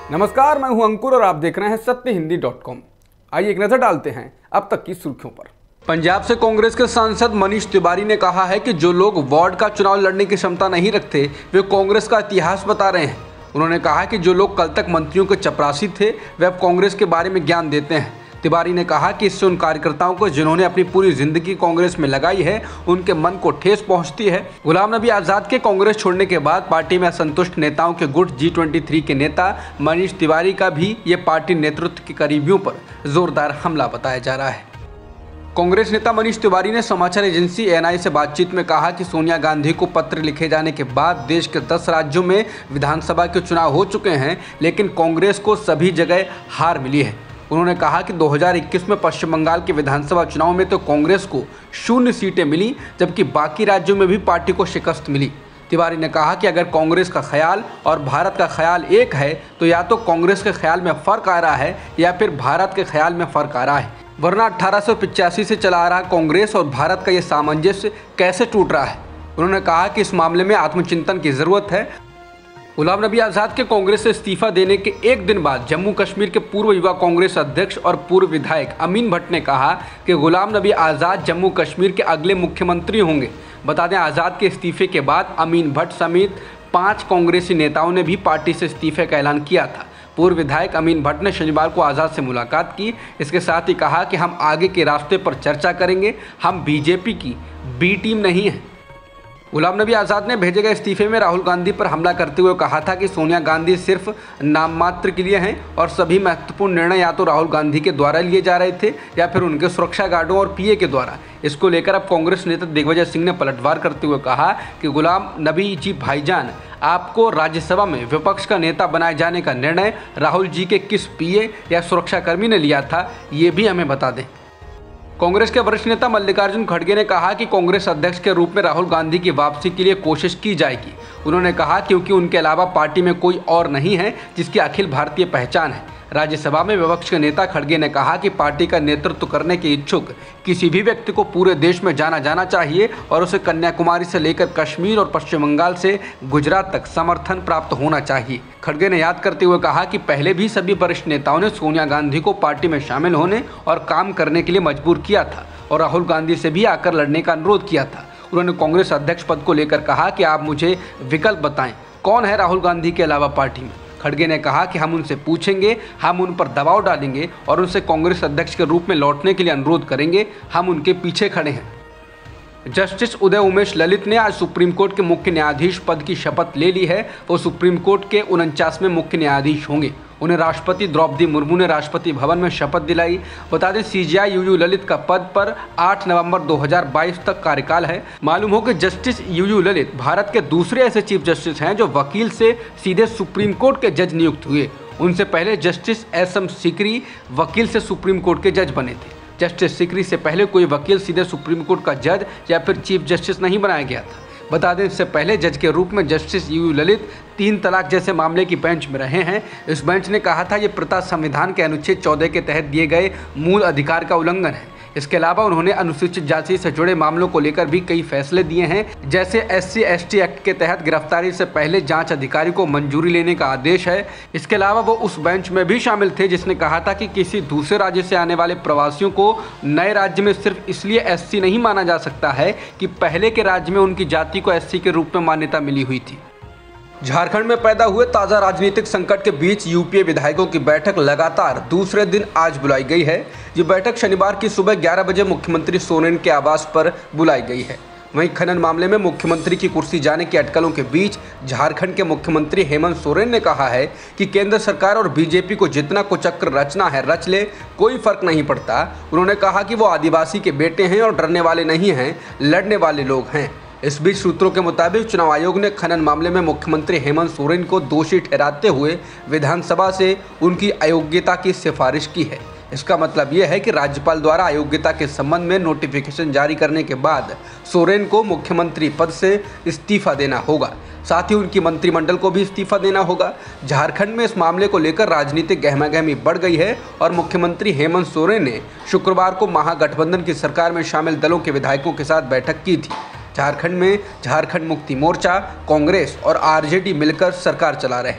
नमस्कार, मैं हूं अंकुर और आप देख रहे हैं सत्यहिंदी.com। आइए एक नजर डालते हैं अब तक की सुर्खियों पर। पंजाब से कांग्रेस के सांसद मनीष तिवारी ने कहा है कि जो लोग वार्ड का चुनाव लड़ने की क्षमता नहीं रखते वे कांग्रेस का इतिहास बता रहे हैं। उन्होंने कहा कि जो लोग कल तक मंत्रियों के चपरासी थे वे अब कांग्रेस के बारे में ज्ञान देते हैं। तिवारी ने कहा कि इससे उन कार्यकर्ताओं को जिन्होंने अपनी पूरी जिंदगी कांग्रेस में लगाई है उनके मन को ठेस पहुंचती है। गुलाम नबी आज़ाद के कांग्रेस छोड़ने के बाद पार्टी में असंतुष्ट नेताओं के गुट G23 के नेता मनीष तिवारी का भी ये पार्टी नेतृत्व के करीबियों पर जोरदार हमला बताया जा रहा है। कांग्रेस नेता मनीष तिवारी ने समाचार एजेंसी ANI से बातचीत में कहा कि सोनिया गांधी को पत्र लिखे जाने के बाद देश के 10 राज्यों में विधानसभा के चुनाव हो चुके हैं, लेकिन कांग्रेस को सभी जगह हार मिली है। उन्होंने कहा कि 2021 में पश्चिम बंगाल के विधानसभा चुनाव में तो कांग्रेस को 0 सीटें मिली, जबकि बाकी राज्यों में भी पार्टी को शिकस्त मिली। तिवारी ने कहा कि अगर कांग्रेस का ख्याल और भारत का ख्याल एक है तो या तो कांग्रेस के ख्याल में फ़र्क आ रहा है या फिर भारत के ख्याल में फ़र्क आ रहा है, वरना 1885 से चला आ रहा कांग्रेस और भारत का ये सामंजस्य कैसे टूट रहा है। उन्होंने कहा कि इस मामले में आत्मचिंतन की ज़रूरत है। गुलाम नबी आज़ाद के कांग्रेस से इस्तीफा देने के एक दिन बाद जम्मू कश्मीर के पूर्व युवा कांग्रेस अध्यक्ष और पूर्व विधायक अमीन भट्ट ने कहा कि गुलाम नबी आज़ाद जम्मू कश्मीर के अगले मुख्यमंत्री होंगे। बता दें, आज़ाद के इस्तीफे के बाद अमीन भट्ट समेत 5 कांग्रेसी नेताओं ने भी पार्टी से इस्तीफे का ऐलान किया था। पूर्व विधायक अमीन भट्ट ने शनिवार को आज़ाद से मुलाकात की। इसके साथ ही कहा कि हम आगे के रास्ते पर चर्चा करेंगे, हम बीजेपी की बी टीम नहीं है। गुलाम नबी आज़ाद ने भेजे गए इस्तीफे में राहुल गांधी पर हमला करते हुए कहा था कि सोनिया गांधी सिर्फ नाम मात्र के लिए हैं और सभी महत्वपूर्ण निर्णय या तो राहुल गांधी के द्वारा लिए जा रहे थे या फिर उनके सुरक्षा गार्डों और PA के द्वारा। इसको लेकर अब कांग्रेस नेता दिग्विजय सिंह ने पलटवार करते हुए कहा कि गुलाम नबी जी भाईजान, आपको राज्यसभा में विपक्ष का नेता बनाए जाने का निर्णय राहुल जी के किस PA या सुरक्षाकर्मी ने लिया था, ये भी हमें बता दें। कांग्रेस के वरिष्ठ नेता मल्लिकार्जुन खड़गे ने कहा कि कांग्रेस अध्यक्ष के रूप में राहुल गांधी की वापसी के लिए कोशिश की जाएगी। उन्होंने कहा क्योंकि उनके अलावा पार्टी में कोई और नहीं है जिसकी अखिल भारतीय पहचान है। राज्यसभा में विपक्ष के नेता खड़गे ने कहा कि पार्टी का नेतृत्व करने के इच्छुक किसी भी व्यक्ति को पूरे देश में जाना चाहिए और उसे कन्याकुमारी से लेकर कश्मीर और पश्चिम बंगाल से गुजरात तक समर्थन प्राप्त होना चाहिए। खड़गे ने याद करते हुए कहा कि पहले भी सभी वरिष्ठ नेताओं ने सोनिया गांधी को पार्टी में शामिल होने और काम करने के लिए मजबूर किया था और राहुल गांधी से भी आकर लड़ने का अनुरोध किया था। उन्होंने कांग्रेस अध्यक्ष पद को लेकर कहा कि आप मुझे विकल्प बताएं, कौन है राहुल गांधी के अलावा पार्टी में। खड़गे ने कहा कि हम उनसे पूछेंगे, हम उन पर दबाव डालेंगे और उनसे कांग्रेस अध्यक्ष के रूप में लौटने के लिए अनुरोध करेंगे। हम उनके पीछे खड़े हैं। जस्टिस उदय उमेश ललित ने आज सुप्रीम कोर्ट के मुख्य न्यायाधीश पद की शपथ ले ली है। वो सुप्रीम कोर्ट के 49वें मुख्य न्यायाधीश होंगे। उन्हें राष्ट्रपति द्रौपदी मुर्मू ने राष्ट्रपति भवन में शपथ दिलाई। बता दें, CJI UU ललित का पद पर 8 नवंबर 2022 तक कार्यकाल है। मालूम हो कि जस्टिस UU ललित भारत के दूसरे ऐसे चीफ जस्टिस हैं जो वकील से सीधे सुप्रीम कोर्ट के जज नियुक्त हुए। उनसे पहले जस्टिस SM सीकरी वकील से सुप्रीम कोर्ट के जज बने थे। जस्टिस सीकरी से पहले कोई वकील सीधे सुप्रीम कोर्ट का जज या फिर चीफ जस्टिस नहीं बनाया गया था। बता दें, इससे पहले जज के रूप में जस्टिस UU ललित 3 तलाक जैसे मामले की बेंच में रहे हैं। इस बेंच ने कहा था ये प्रथा संविधान के अनुच्छेद 14 के तहत दिए गए मूल अधिकार का उल्लंघन है। इसके अलावा उन्होंने अनुसूचित जाति से जुड़े मामलों को लेकर भी कई फैसले दिए हैं, जैसे SC/ST एक्ट के तहत गिरफ्तारी से पहले जांच अधिकारी को मंजूरी लेने का आदेश है। इसके अलावा वो उस बेंच में भी शामिल थे जिसने कहा था कि किसी दूसरे राज्य से आने वाले प्रवासियों को नए राज्य में सिर्फ इसलिए SC नहीं माना जा सकता है कि पहले के राज्य में उनकी जाति को SC के रूप में मान्यता मिली हुई थी। झारखंड में पैदा हुए ताज़ा राजनीतिक संकट के बीच UPA विधायकों की बैठक लगातार दूसरे दिन आज बुलाई गई है। ये बैठक शनिवार की सुबह 11 बजे मुख्यमंत्री सोरेन के आवास पर बुलाई गई है। वहीं खनन मामले में मुख्यमंत्री की कुर्सी जाने की अटकलों के बीच झारखंड के मुख्यमंत्री हेमंत सोरेन ने कहा है कि केंद्र सरकार और BJP को जितना कुचक्र रचना है रच ले, कोई फर्क नहीं पड़ता। उन्होंने कहा कि वो आदिवासी के बेटे हैं और डरने वाले नहीं हैं, लड़ने वाले लोग हैं। इस बीच सूत्रों के मुताबिक चुनाव आयोग ने खनन मामले में मुख्यमंत्री हेमंत सोरेन को दोषी ठहराते हुए विधानसभा से उनकी अयोग्यता की सिफारिश की है। इसका मतलब यह है कि राज्यपाल द्वारा अयोग्यता के संबंध में नोटिफिकेशन जारी करने के बाद सोरेन को मुख्यमंत्री पद से इस्तीफा देना होगा। साथ ही उनकी मंत्रिमंडल को भी इस्तीफा देना होगा। झारखंड में इस मामले को लेकर राजनीतिक गहमागहमी बढ़ गई है और मुख्यमंत्री हेमंत सोरेन ने शुक्रवार को महागठबंधन की सरकार में शामिल दलों के विधायकों के साथ बैठक की थी। झारखंड में झारखंड मुक्ति मोर्चा, कांग्रेस और RJD मिलकर सरकार चला रहे हैं।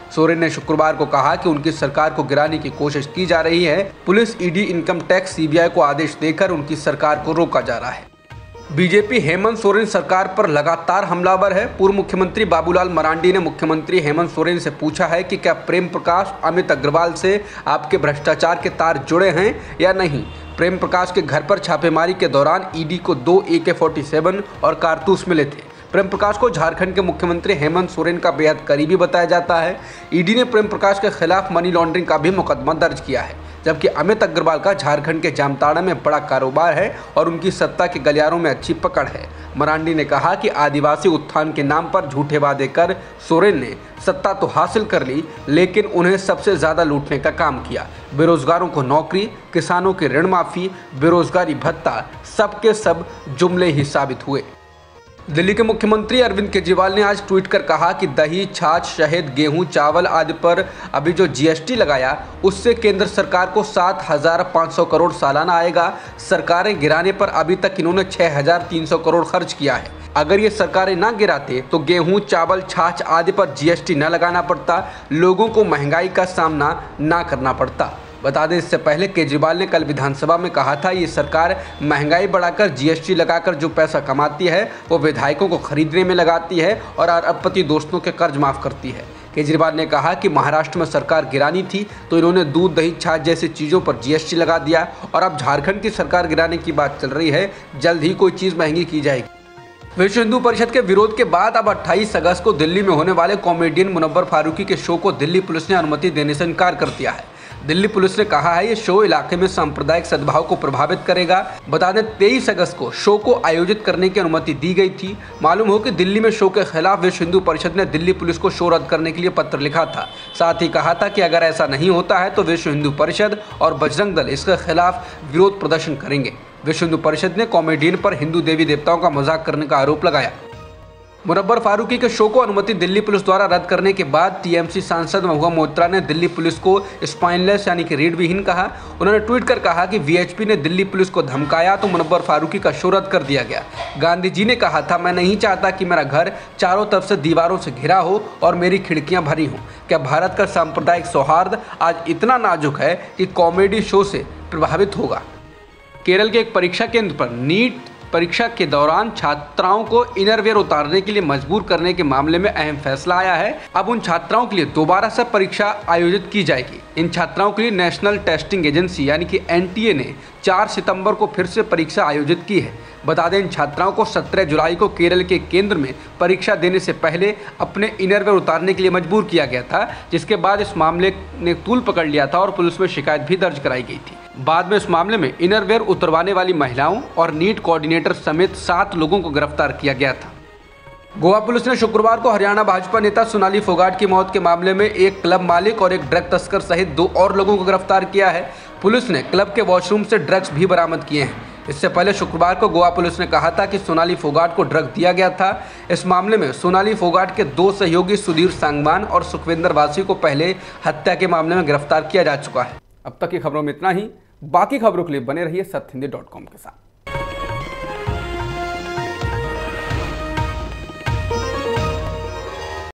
सोरेन ने शुक्रवार को कहा कि उनकी सरकार को गिराने की कोशिश की जा रही है। Police, ED, income tax, CBI को आदेश देकर उनकी सरकार को रोका जा रहा है। बीजेपी हेमंत सोरेन सरकार पर लगातार हमलावर है। पूर्व मुख्यमंत्री बाबूलाल मरांडी ने मुख्यमंत्री हेमंत सोरेन से पूछा है कि क्या प्रेम प्रकाश, अमित अग्रवाल से आपके भ्रष्टाचार के तार जुड़े हैं या नहीं। प्रेम प्रकाश के घर पर छापेमारी के दौरान ईडी को 2 AK-47 और कारतूस मिले थे। प्रेम प्रकाश को झारखंड के मुख्यमंत्री हेमंत सोरेन का बेहद करीबी बताया जाता है। ईडी ने प्रेम प्रकाश के खिलाफ मनी लॉन्ड्रिंग का भी मुकदमा दर्ज किया है, जबकि अमित अग्रवाल का झारखंड के जामताड़ा में बड़ा कारोबार है और उनकी सत्ता के गलियारों में अच्छी पकड़ है। मरांडी ने कहा कि आदिवासी उत्थान के नाम पर झूठे वादे कर सोरेन ने सत्ता तो हासिल कर ली, लेकिन उन्हें सबसे ज़्यादा लूटने का काम किया। बेरोजगारों को नौकरी, किसानों की ऋण माफ़ी, बेरोजगारी भत्ता, सबके सब जुमले ही साबित हुए। दिल्ली के मुख्यमंत्री अरविंद केजरीवाल ने आज ट्वीट कर कहा कि दही, छाछ, शहद, गेहूं, चावल आदि पर अभी जो GST लगाया उससे केंद्र सरकार को 7,500 करोड़ सालाना आएगा। सरकारें गिराने पर अभी तक इन्होंने 6,300 करोड़ खर्च किया है। अगर ये सरकारें ना गिराते तो गेहूं, चावल, छाछ आदि पर GST न लगाना पड़ता, लोगों को महंगाई का सामना ना करना पड़ता। बता दें, इससे पहले केजरीवाल ने कल विधानसभा में कहा था ये सरकार महंगाई बढ़ाकर GST लगाकर जो पैसा कमाती है वो विधायकों को खरीदने में लगाती है और अरबपति दोस्तों के कर्ज माफ़ करती है। केजरीवाल ने कहा कि महाराष्ट्र में सरकार गिरानी थी तो इन्होंने दूध, दही, छाछ जैसी चीज़ों पर GST लगा दिया और अब झारखंड की सरकार गिराने की बात चल रही है। जल्द ही कोई चीज़ महंगी की जाएगी। विश्व हिंदू परिषद के विरोध के बाद अब 28 अगस्त को दिल्ली में होने वाले कॉमेडियन मुनव्वर फारूकी के शो को दिल्ली पुलिस ने अनुमति देने से इनकार कर दिया है। दिल्ली पुलिस ने कहा है ये शो इलाके में सांप्रदायिक सद्भाव को प्रभावित करेगा। बता दें, 23 अगस्त को शो को आयोजित करने की अनुमति दी गई थी। मालूम हो कि दिल्ली में शो के खिलाफ विश्व हिंदू परिषद ने दिल्ली पुलिस को शो रद्द करने के लिए पत्र लिखा था। साथ ही कहा था कि अगर ऐसा नहीं होता है तो विश्व हिंदू परिषद और बजरंग दल इसके खिलाफ विरोध प्रदर्शन करेंगे। विश्व हिंदू परिषद ने कॉमेडियन पर हिंदू देवी देवताओं का मजाक करने का आरोप लगाया। मुनव्वर फारूकी के शो को अनुमति दिल्ली पुलिस द्वारा रद्द करने के बाद TMC सांसद महुआ मोइत्रा ने दिल्ली पुलिस को स्पाइनलेस यानी कि रीढ़ विहीन कहा। उन्होंने ट्वीट कर कहा कि VHP ने दिल्ली पुलिस को धमकाया तो मुनव्वर फारूकी का शो रद्द कर दिया गया। गांधी जी ने कहा था, मैं नहीं चाहता कि मेरा घर चारों तरफ से दीवारों से घिरा हो और मेरी खिड़कियाँ भरी हों। क्या भारत का सांप्रदायिक सौहार्द आज इतना नाजुक है कि कॉमेडी शो से प्रभावित होगा? केरल के एक परीक्षा केंद्र पर नीट परीक्षा के दौरान छात्राओं को इनरवियर उतारने के लिए मजबूर करने के मामले में अहम फैसला आया है। अब उन छात्राओं के लिए दोबारा से परीक्षा आयोजित की जाएगी। इन छात्राओं के लिए नेशनल टेस्टिंग एजेंसी यानी कि NTA ने 4 सितंबर को फिर से परीक्षा आयोजित की है। बता दें, इन छात्राओं को 17 जुलाई को केरल के केंद्र में परीक्षा देने से पहले अपने इनरवियर उतारने के लिए मजबूर किया गया था, जिसके बाद इस मामले ने तूल पकड़ लिया था और पुलिस में शिकायत भी दर्ज कराई गई थी। बाद में इस मामले में इनरवियर उतरवाने वाली महिलाओं और नीट कोऑर्डिनेटर समेत 7 लोगों को गिरफ्तार किया गया था। गोवा पुलिस ने शुक्रवार को हरियाणा भाजपा नेता सोनाली फोगाट की मौत के मामले में एक क्लब मालिक और एक ड्रग तस्कर सहित 2 और लोगों को गिरफ्तार किया है। पुलिस ने क्लब के वॉशरूम से ड्रग्स भी बरामद किए हैं। इससे पहले शुक्रवार को गोवा पुलिस ने कहा था कि सोनाली फोगाट को ड्रग दिया गया था। इस मामले में सोनाली फोगाट के 2 सहयोगी सुधीर सांगवान और सुखविंदर वासी को पहले हत्या के मामले में गिरफ्तार किया जा चुका है। अब तक की खबरों में इतना ही। बाकी खबरों के लिए बने रहिए सत्यहिंदी.com के साथ।